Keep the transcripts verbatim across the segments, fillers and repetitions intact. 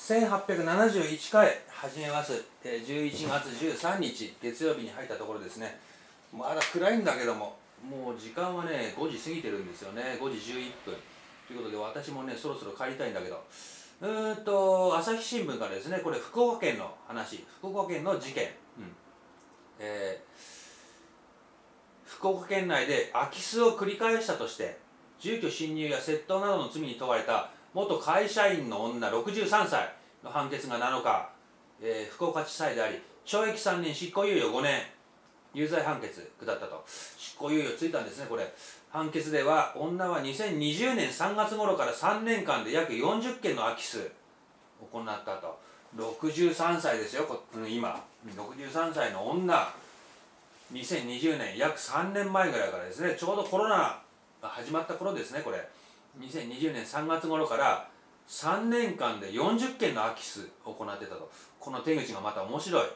せんはっぴゃくななじゅういちかい始めます。じゅういちがつじゅうさんにち月曜日に入ったところですね。まだ暗いんだけども、もう時間はねごじ過ぎてるんですよね。ごじじゅういっぷんということで、私もねそろそろ帰りたいんだけど、うーんと朝日新聞からですね、これ福岡県の話、福岡県の事件、うんえー、福岡県内で空き巣を繰り返したとして住居侵入や窃盗などの罪に問われた元会社員の女ろくじゅうさんさいの判決がなのか、えー、福岡地裁であり、懲役さんねん執行猶予ごねん有罪判決下ったと。執行猶予ついたんですね。これ判決では、女はにせんにじゅうねんさんがつ頃からさんねんかんで約よんじゅっけんの空き巣を行ったと。ろくじゅうさんさいですよ、今ろくじゅうさんさいの女、にせんにじゅうねん約さんねんまえぐらいからですね、ちょうどコロナが始まった頃ですね。これにせんにじゅうねんさんがつ頃からさんねんかんでよんじゅっけんの空き巣を行ってたと。この手口がまた面白い、うん、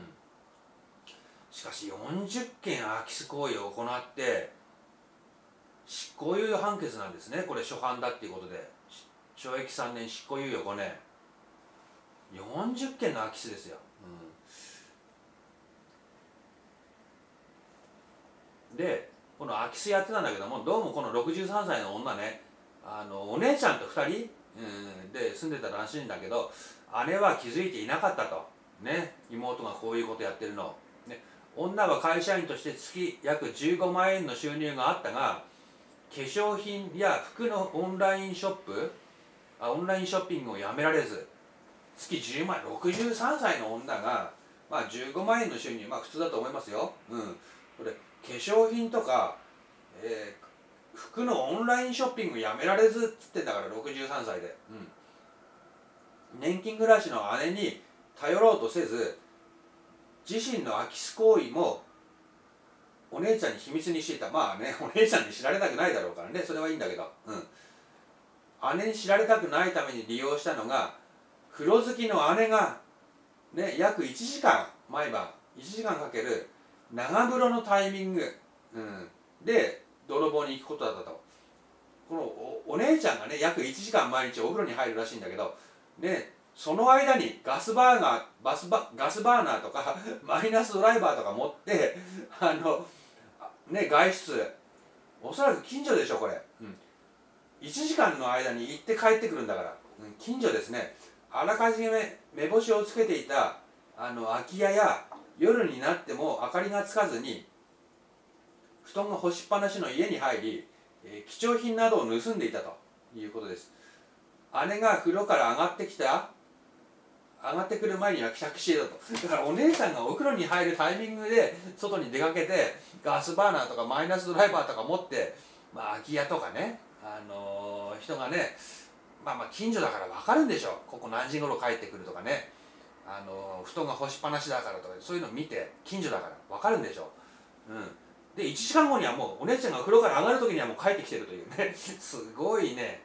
しかしよんじゅっけん空き巣行為を行って執行猶予判決なんですね。これ初犯だっていうことで、懲役さんねん執行猶予ごねん、よんじゅっけんの空き巣ですよ、うん、でこの空き巣やってたんだけども、どうもこのろくじゅうさんさいの女ね、あのお姉ちゃんとふたり、うん、で住んでたらしいんだけど、姉は気づいていなかったと、ね、妹がこういうことやってるの、ね、女は会社員として月約じゅうごまんえんの収入があったが、化粧品や服のオンラインショップあオンラインショッピングをやめられず、月じゅうまんえん、ろくじゅうさんさいの女が、まあ、じゅうごまんえんの収入、まあ普通だと思いますよ、うん、これ化粧品とか、えー服のオンラインショッピングやめられずっつってんだから、ろくじゅうさんさいで、うん、年金暮らしの姉に頼ろうとせず、自身の空き巣行為もお姉ちゃんに秘密にしていた。まあね、お姉ちゃんに知られたくないだろうからね、それはいいんだけど、うん、姉に知られたくないために利用したのが、風呂好きの姉がね、約いちじかん毎晩いちじかんかける長風呂のタイミング、うん、で泥棒に行くことだったと。この お, お姉ちゃんがね約いちじかん毎日お風呂に入るらしいんだけど、ね、その間にガスバーナーバスバガスバーナーとかマイナスドライバーとか持ってあの、ね、外出、おそらく近所でしょこれ、うん、いちじかんの間に行って帰ってくるんだから、うん、近所ですね。あらかじめ目星をつけていたあの空き家や、夜になっても明かりがつかずに布団が干しっぱなしの家に入り、えー、貴重品などを盗んでいたということです。姉が風呂から上がってきた上がってくる前には帰宅していたと。だからお姉ちゃんがお風呂に入るタイミングで外に出かけて、ガスバーナーとかマイナスドライバーとか持って、まあ、空き家とかね、あのー、人がね、まあまあ近所だから分かるんでしょ、ここ何時頃帰ってくるとかね、あのー、布団が干しっぱなしだからとか、そういうの見て、近所だから分かるんでしょ、うん、でいちじかんごにはもうお姉ちゃんが風呂から上がる時にはもう帰ってきてるというねすごいね、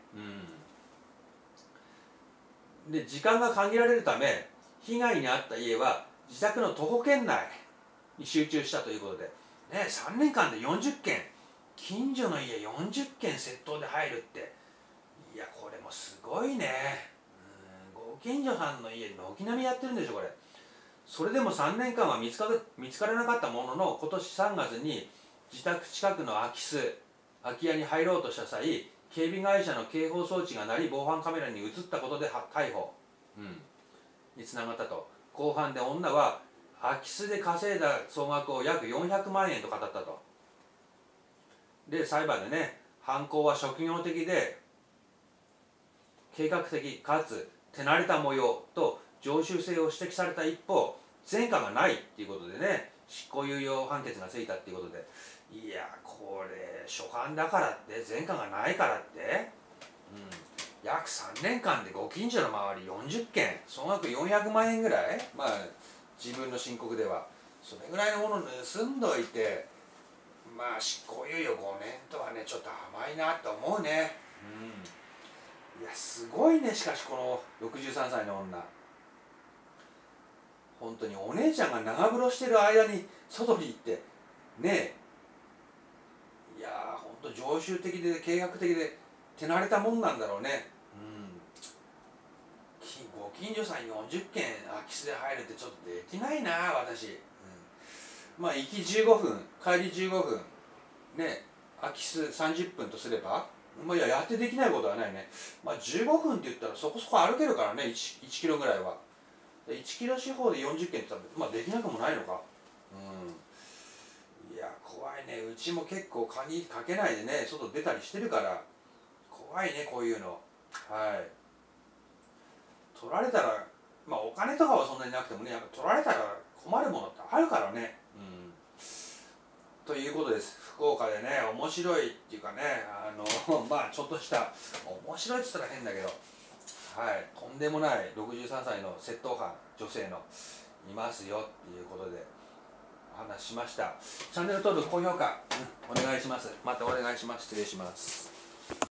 うん、で時間が限られるため、被害に遭った家は自宅の徒歩圏内に集中したということで、ね、さんねんかんでよんじゅっけん、近所の家よんじゅっけん窃盗で入るって、いやこれもすごいね、うん、ご近所さんの家軒並みやってるんでしょこれ。それでもさんねんかんは見つかる見つからなかったものの、今年さんがつに自宅近くの空き巣空き家に入ろうとした際、警備会社の警報装置が鳴り、防犯カメラに映ったことで逮捕、うん、につながったと。後半で女は空き巣で稼いだ総額を約よんひゃくまんえんと語ったと。で裁判でね、犯行は職業的で計画的かつ手慣れた模様と常習性を指摘された一方、前科がないっていうことでね、執行猶予判決がついたっていうことで、いやこれ初犯だからって前科がないからって、うん、約さんねんかんでご近所の周りよんじゅっけん、総額よんひゃくまんえんぐらい、まあ自分の申告ではそれぐらいのものを盗んどいて、まあ執行猶予ごねんとはねちょっと甘いなと思うね、うん、いやすごいね。しかしこのろくじゅうさんさいの女、本当にお姉ちゃんが長風呂してる間に外に行ってねえ、いやー本当常習的で計画的で手慣れたもんなんだろうね、うん、ご近所さんよんじゅっけん空き巣で入るってちょっとできないな私、うん、まあ行きじゅうごふん帰りじゅうごふんね、空き巣さんじゅっぷんとすれば、まあ、いややってできないことはないね。まあじゅうごふんって言ったらそこそこ歩けるからね、 1, いちキロぐらいは。いちキロ四方でよんじゅっけんって言ったら、まあできなくもないのか。うん、いや怖いね。うちも結構鍵かけないでね外出たりしてるから怖いね、こういうの。はい、取られたら、まあお金とかはそんなになくてもね、やっぱ取られたら困るものってあるからね。うん、ということです。福岡でね、面白いっていうかね、あのまあちょっとした面白いって言ったら変だけど、はい、とんでもないろくじゅうさんさいの窃盗犯女性のいますよっていうことでお話ししました。チャンネル登録高評価、うん、お願いします。またお願いします。失礼します。